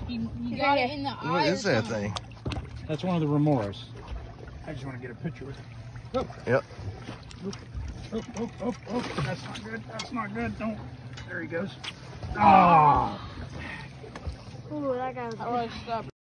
You got it in the eye. What is that thing? That's one of the remores. I just want to get a picture with it. Oh. Yep. Oh. That's not good. That's not good. Don't. There he goes. Oh. Ooh, that guy was.